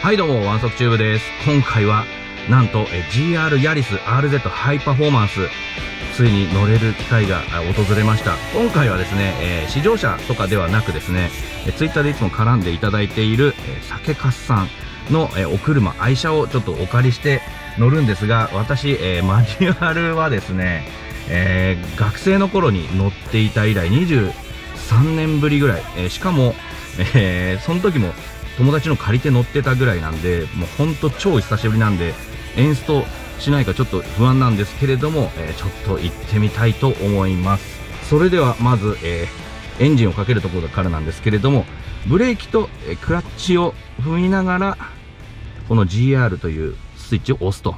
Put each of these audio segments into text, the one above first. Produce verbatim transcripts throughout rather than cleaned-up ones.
はいどうも、ワンソクチューブです。今回は、なんと、え ジーアール ヤリス アールゼット ハイパフォーマンス、ついに乗れる機会が訪れました。今回はですね、えー、試乗車とかではなくですね、えツイッターでいつも絡んでいただいている、えー、酒かすさんの、えー、お車、愛車をちょっとお借りして乗るんですが、私、えー、マニュアルはですね、えー、学生の頃に乗っていた以来にじゅうさんねんぶりぐらい、えー、しかも、えー、その時も友達の借りて乗ってたぐらいなんで、もうほんと超久しぶりなんで、エンストしないかちょっと不安なんですけれども、えー、ちょっと行ってみたいと思います。それではまず、えー、エンジンをかけるところからなんですけれども、ブレーキと、えー、クラッチを踏みながら、この ジーアール というスイッチを押すと。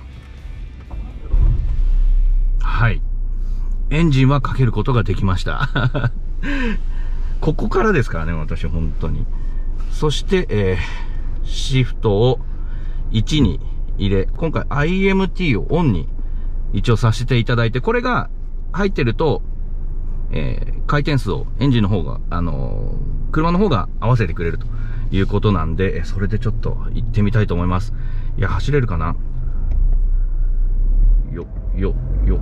はい。エンジンはかけることができました。ここからですからね、私本当に。そして、えー、シフトをいちに入れ、今回 アイエムティー をオンに一応させていただいて、これが入ってると、えー、回転数をエンジンの方が、あのー、車の方が合わせてくれるということなんで、それでちょっと行ってみたいと思います。いや、走れるかな？よ、よ、よ。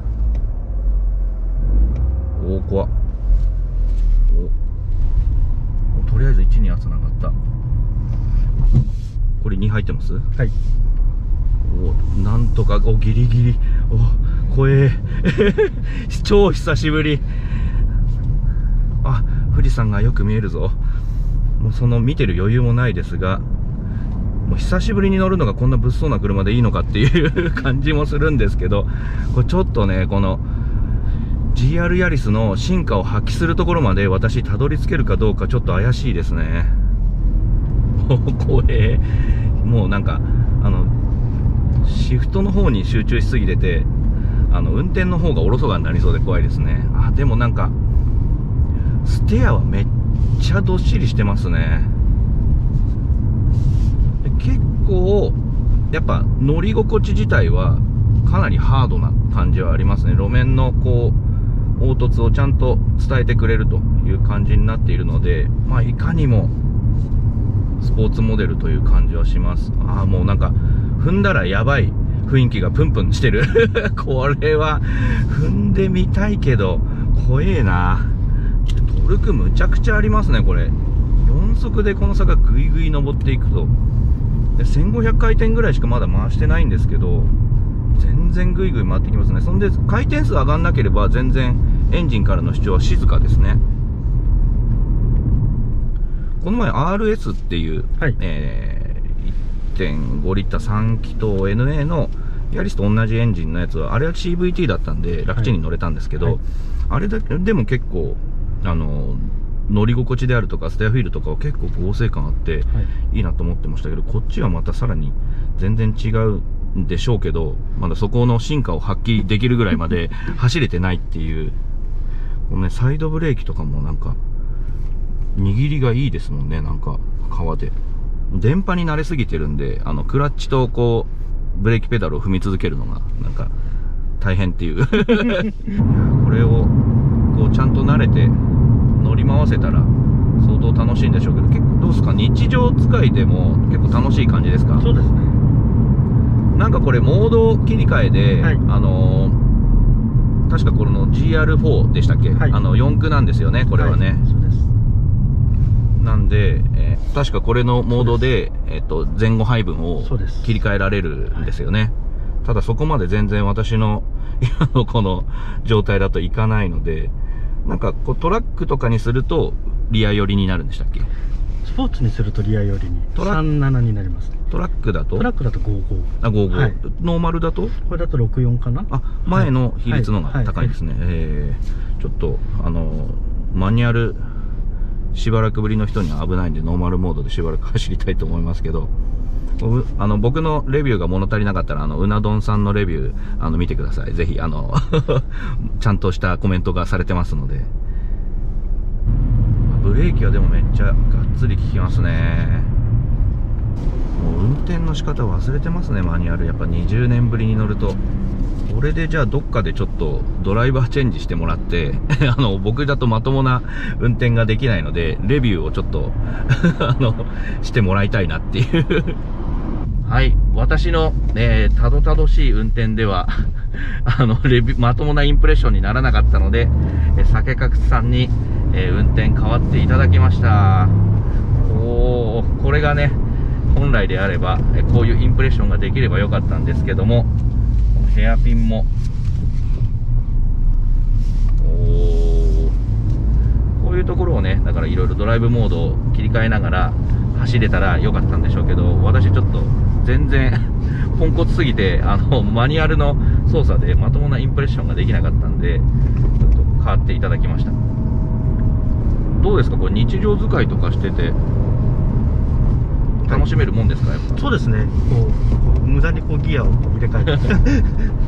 おー、怖っ。お、とりあえずいちには繋がった。これに入ってます？ はい。 お、なんとか、お、ギリギリ。お、怖え。超久しぶり。あ、富士山がよく見えるぞ。もうその見てる余裕もないですが、もう久しぶりに乗るのがこんな物騒な車でいいのかっていう感じもするんですけど、これちょっとね、この、ジーアール ヤリスの進化を発揮するところまで私たどり着けるかどうかちょっと怪しいですね。もう怖え。もうなんか、あの、シフトの方に集中しすぎてて、あの、運転の方がおろそかになりそうで怖いですね。あ、でもなんか、ステアはめっちゃどっしりしてますね。結構、やっぱ乗り心地自体はかなりハードな感じはありますね。路面のこう、凹凸をちゃんと伝えてくれるという感じになっているので、まあいかにもスポーツモデルという感じはします。ああ、もうなんか踏んだらやばい雰囲気がプンプンしてる。これは踏んでみたいけど怖えな。トルクむちゃくちゃありますね。これよん速でこの坂グイグイ登っていくと、でせんごひゃく回転ぐらいしかまだ回してないんですけど、全然グイグイ回ってきますね。そんで回転数上がんなければ全然エンジンからの主張は静かですね。この前 アールエス っていう、はい、えー、いってんごリッターさん気筒 エヌエー のヤリスと同じエンジンのやつは、あれは シーブイティー だったんで楽ちんに乗れたんですけど、はいはい、あれだけでも結構あの乗り心地であるとかステアフィールとかは結構剛性感あっていいなと思ってましたけど、こっちはまたさらに全然違うんでしょうけど、まだそこの進化を発揮できるぐらいまで走れてないっていう。このね、サイドブレーキとかもなんか握りがいいですもんね。なんか革で電波に慣れすぎてるんで、あのクラッチとこうブレーキペダルを踏み続けるのがなんか大変っていうこれをこうちゃんと慣れて乗り回せたら相当楽しいんでしょうけど、結構どうですか、日常使いでも結構楽しい感じですか？ そうですね。 なんかこれモード切り替えで、はい、あのー、確かこの ジーアールフォー でしたっけ、はい、あのよん駆なんですよね、これはね。はい、そうです。なんで、えー、確かこれのモードで、えっと、前後配分を切り替えられるんですよね。はい、ただそこまで全然私の今のこの状態だといかないので、なんかこうトラックとかにするとリア寄りになるんでしたっけ？ スポーツにするとリア寄りにさんじゅうななになります、ね。トラックだとトラックだとごじゅうご。あ、ごじゅうご。はい、ノーマルだとこれだとろくじゅうよんかな。 あ、前の比率の方が高いですね。えー、ちょっとあのマニュアルしばらくぶりの人には危ないんでノーマルモードでしばらく走りたいと思いますけど、あの僕のレビューが物足りなかったら、あのうな丼さんのレビューあの見てください。ぜひあのちゃんとしたコメントがされてますので。ブレーキはでもめっちゃがっつり効きますね。もう運転の仕方忘れてますね、マニュアル。やっぱにじゅうねんぶりに乗ると。これでじゃあどっかでちょっとドライバーチェンジしてもらってあの僕だとまともな運転ができないので、レビューをちょっとあのしてもらいたいなっていうはい。私の、えー、たどたどしい運転では、あの、レビュー、まともなインプレッションにならなかったので、えー、酒かくさんに、えー、運転変わっていただきました。おー、これがね、本来であれば、えー、こういうインプレッションができればよかったんですけども、このヘアピンも、おー、こういうところをね、だからいろいろドライブモードを切り替えながら走れたらよかったんでしょうけど、私ちょっと全然ポンコツすぎて、あのマニュアルの操作でまともなインプレッションができなかったんで、ちょっと変わっていただきました。どうですか、これ日常使いとかしてて楽しめるもんですか？やっぱそうですね、こうこう無駄にこうギアを入れ替えて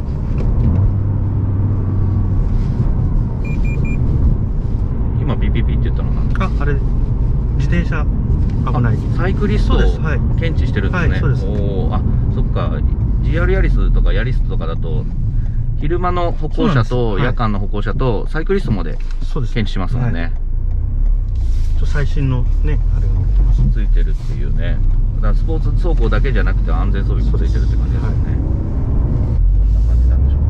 今ピピピって言ったのが、 あ、あれ自転車危ないサイクリストを検知してるんですね。 はい、そうです。 おー、あ、そっか。ジーアール ヤリスとかヤリスとかだと昼間の歩行者と夜間の歩行者とサイクリストまで検知しますもんね。 ちょ最新のねあれが乗ってます。 ついてるっていうね。だからスポーツ走行だけじゃなくて安全装備もついてるって感じですよね。こんな感じなんでしょ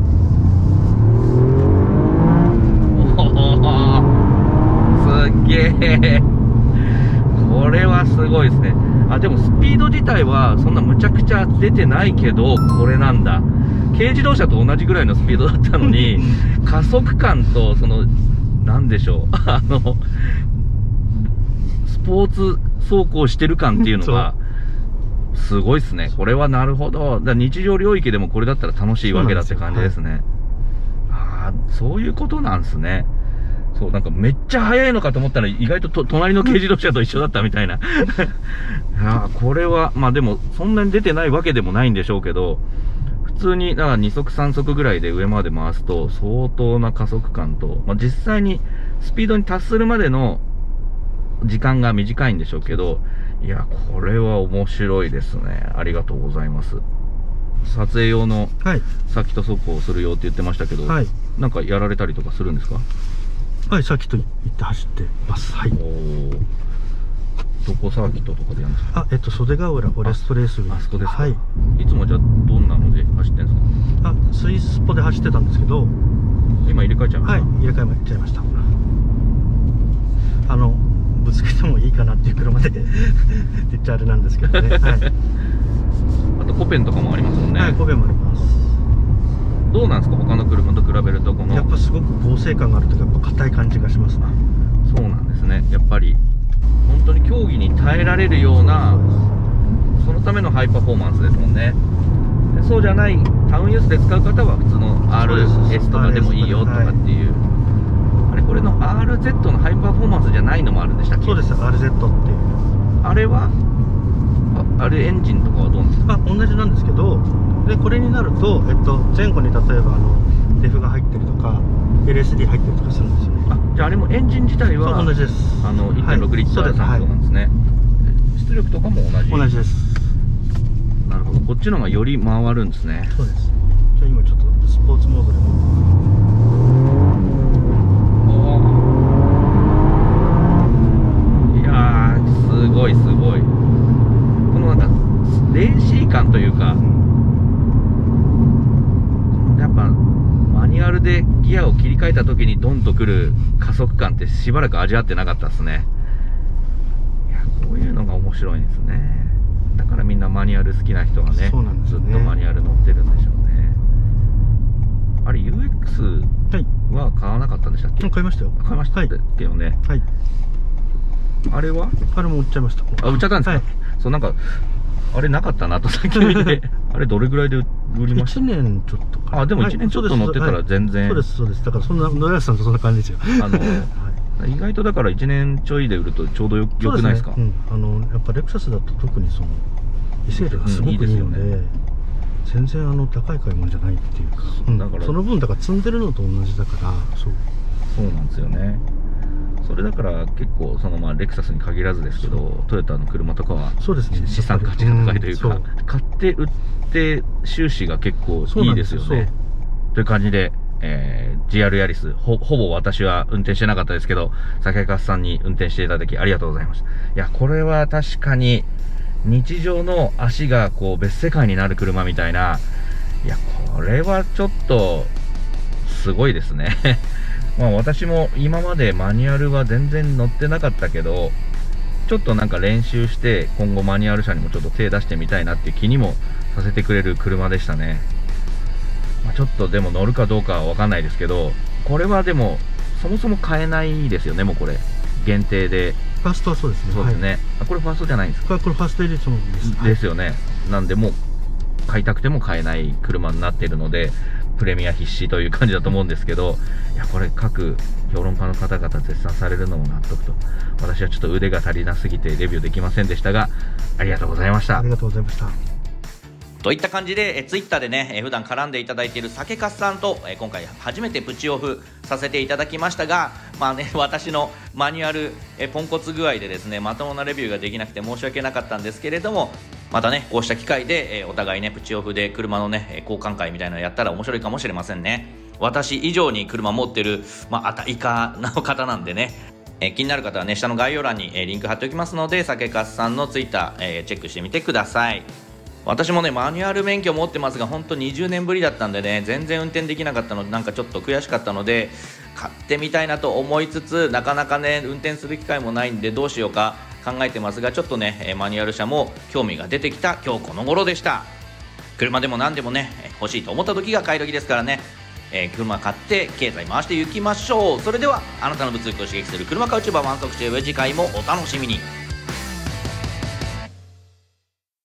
う。おお、すっげえ。これはすごいですね。あ、でもスピード自体はそんなむちゃくちゃ出てないけど、これなんだ。軽自動車と同じぐらいのスピードだったのに、加速感と、その、なんでしょう、あの、スポーツ走行してる感っていうのが、すごいですね。これはなるほど。だ日常領域でもこれだったら楽しいわけだって感じですね。ああ、そういうことなんですね。そう、なんかめっちゃ速いのかと思ったら意外とと隣の軽自動車と一緒だったみたいな。あ、これは、まあでもそんなに出てないわけでもないんでしょうけど、普通にだからに速さん速ぐらいで上まで回すと相当な加速感と、まあ実際にスピードに達するまでの時間が短いんでしょうけど、いや、これは面白いですね。ありがとうございます。撮影用のサーキット走行をするよって言ってましたけど、はい、なんかやられたりとかするんですか？ はい、サーキット行って走ってます。はい。 どこサーキットとかでやるんですか？ あ、えっと袖ヶ浦フォレストレース部。 あそこですか？ はい。 いつもじゃあどんなので走ってんですか？ あ、スイスポで走ってたんですけど、 今入れ替えちゃいました。 はい、入れ替えちゃいました。あのぶつけてもいいかなっていう車でって言っちゃあれなんですけどね。はい。 あとコペンとかもありますもんね。 はい、コペンもあります。 どうなんですか、他の車と比べるとこの。 やっぱすごく剛性感があるというか、やっぱ硬い感じがしますね。 そうなんですね。やっぱり本当に競技に耐えられるような、そのためのハイパフォーマンスですもんね。そうじゃないタウンユースで使う方は普通の アールエス とかでもいいよとかっていう、はい、あれこれの アールゼット のハイパフォーマンスじゃないのもあるんでしたっけ？ そうです、 アールゼット っていう。 あれはああれエンジンとかはどうなんですか？ あ、同じなんですけど、でこれになると、えっと、前後に例えばあのデフが入ってるとか エルエスディー 入ってるとかするんですよね。 あ、じゃああれもエンジン自体は同じです。 あの いってんろく リッタータンクなんですね。はい、出力とかも同じ。 同じです。 なるほど。こっちの方がより回るんですね。 そうです。じゃあ今ちょっとスポーツモードでも。 いやー、すごいすごい。このなんかレーシー感というか、やっぱマニュアルでギアを切り替えた時にドンとくる加速感ってしばらく味わってなかったですね。いや、こういうのが面白いんですね。だからみんなマニュアル好きな人はね、ずっとマニュアル乗ってるんでしょうね。あれ ユーエックス は買わなかったんでしたっけ？ 買いましたよ。 買いましたっけよね。 はい。 あれは？ あれも売っちゃいました。 あ、売っちゃったんですか？はい、そう、なんかあれなかったなとさっき見てあれどれぐらいで売りました？ いちねんちょっとかな。 あ、でもいちねんちょっと乗ってたら全然、 そうですそうです。だからそんな野安さんとそんな感じですよ。あの意外とだからいちねんちょいで売るとちょうどよくないですか？ うん、あのやっぱレクサスだと特にその威勢力がすごくいいので、全然あの高い買い物じゃないっていうか、うん、だからその分だから積んでるのと同じだから、そうそうなんですよね。それだから結構そのまあレクサスに限らずですけど、トヨタの車とかはそうですね、 資産価値が高いというか、うん、買って売って収支が結構いいですよね。という感じで、えー、ジーアール ヤリス ほ, ほぼ私は運転してなかったですけど、酒粕さんに運転していただきありがとうございました。いや、これは確かに日常の足がこう別世界になる車みたいな、いやこれはちょっとすごいですねまあ私も今までマニュアルは全然乗ってなかったけど、ちょっとなんか練習して今後マニュアル車にもちょっと手出してみたいなっていう気にもさせてくれる車でしたね。まあ、ちょっとでも乗るかどうかは分かんないですけど、これはでもそもそも買えないですよね。もうこれ限定で。 ファーストはそうですね。 そうですね、 はい、 あこれファーストじゃないんですか。 これファーストエディションです。 ですよね、はい、なんでもう買いたくても買えない車になっているので、プレミア必至という感じだと思うんですけど、いやこれ各評論家の方々絶賛されるのも納得と、私はちょっと腕が足りなすぎてレビューできませんでしたが、ありがとうございました。 ありがとうございました。 といった感じで、えツイッターでね、え普段絡んでいただいている酒粕さんと、え今回初めてプチオフさせていただきましたが、まあね、私のマニュアルえポンコツ具合でですね、まともなレビューができなくて申し訳なかったんですけれども、またねこうした機会で、えお互いねプチオフで車のね交換会みたいなのやったら面白いかもしれませんね。私以上に車持ってる、まあ、あたいかの方なんでね、え気になる方はね下の概要欄に、えリンク貼っておきますので、酒粕さんのツイッター、えチェックしてみてください。私もねマニュアル免許持ってますが、本当にじゅうねんぶりだったんでね、全然運転できなかったので、なんかちょっと悔しかったので買ってみたいなと思いつつ、なかなかね運転する機会もないんでどうしようか考えてますが、ちょっとねマニュアル車も興味が出てきた今日この頃でした。車でも何でもね欲しいと思った時が買い時ですからね、えー、車買って経済回していきましょう。それではあなたの物欲を刺激する車買うチューバー満足中、次回もお楽しみに。